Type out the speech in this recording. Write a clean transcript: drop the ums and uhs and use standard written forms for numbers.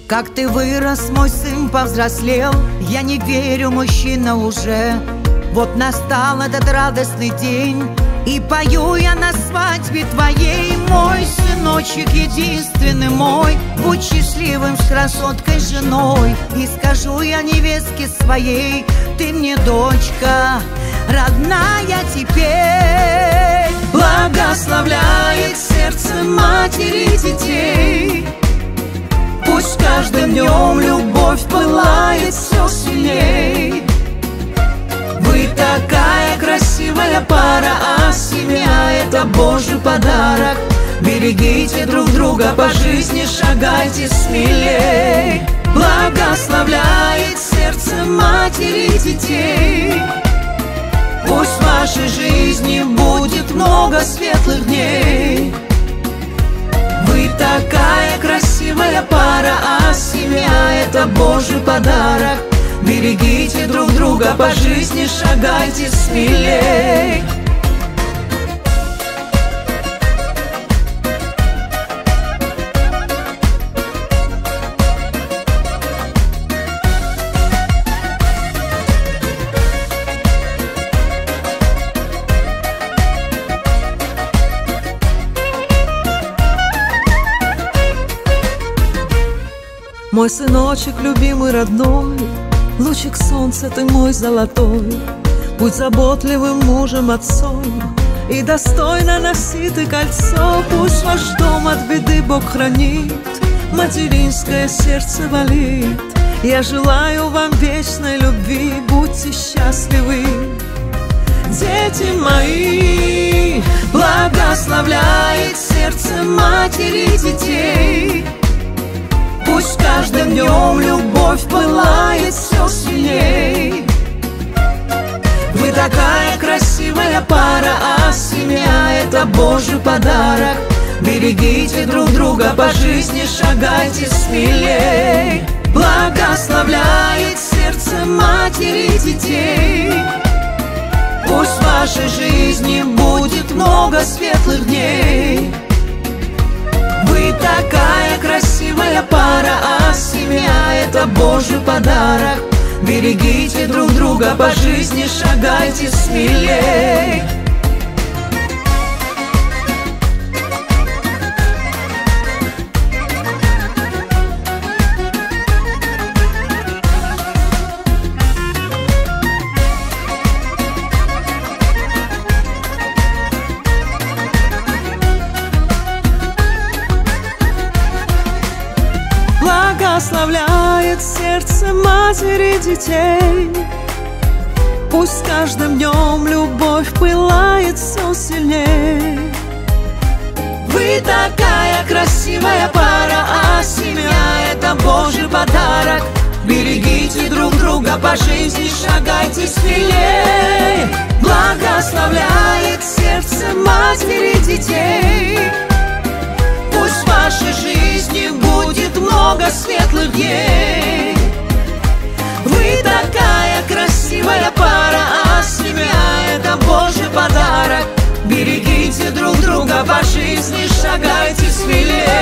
Как ты вырос, мой сын повзрослел, я не верю, мужчина уже. Вот настал этот радостный день, и пою я на свадьбе твоей. Мой сыночек единственный мой, будь счастливым с красоткой женой. И скажу я невестке своей: ты мне дочка родная теперь. Благословляет сердце матери детей, пусть каждым днем любовь пылает все сильней. Вы такая красивая пара, а семья — это Божий подарок. Берегите друг друга по жизни, шагайте смелей. Благословляет сердце матери детей, пусть в вашей жизни будет много светлых дней. Вы такая красивая пара, а семья — это Божий подарок. Берегите друг друга по жизни, шагайте смелей. Мой сыночек, любимый, родной, лучик солнца, ты мой золотой. Будь заботливым мужем, отцом, и достойно носи ты кольцо. Пусть ваш дом от беды Бог хранит, материнское сердце болит. Я желаю вам вечной любви, будьте счастливы, дети мои. Благословляет сердце матери детей, пусть каждым днем любовь пылает все сильней. Вы такая красивая пара, а семья — это Божий подарок. Берегите друг друга по жизни, шагайте смелей. Благословляет сердце матери детей, пусть в вашей жизни будет много светлых дней. Вы такая красивая пара, а семья — это Божий подарок. Берегите друг друга по жизни, шагайте смелей. Благословляет сердце матери детей, пусть с каждым днем любовь пылает все сильней. Вы такая красивая пара, а семья — это Божий подарок. Берегите друг друга по жизни, шагайте смелей. Благословляет сердце матери детей, пусть в вашей жизни будет много светлых дней. Вы такая красивая пара, а семья — это Божий подарок. Берегите друг друга по жизни, шагайте смелее.